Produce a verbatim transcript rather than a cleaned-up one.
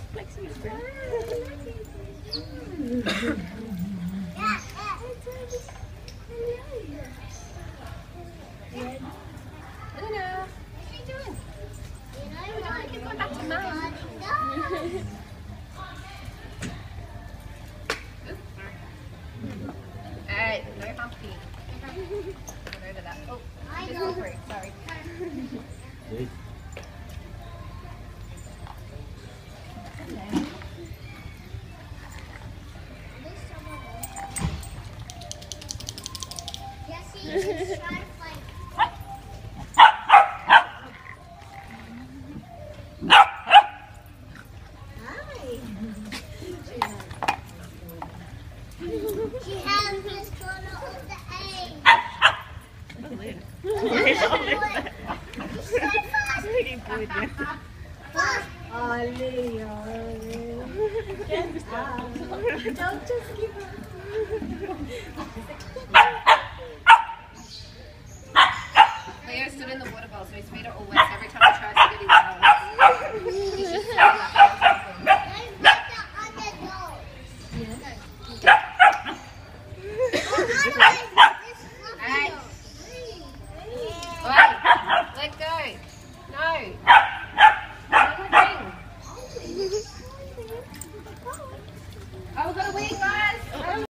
Alright, no humpy. Go over that. Oh, just go for it, sorry. She has this corner of the egg. Oh, Leo. Don't just give her. Leo stood in the water bowl, so his feet are all wet every time he tries to get his nose. He's just so lucky.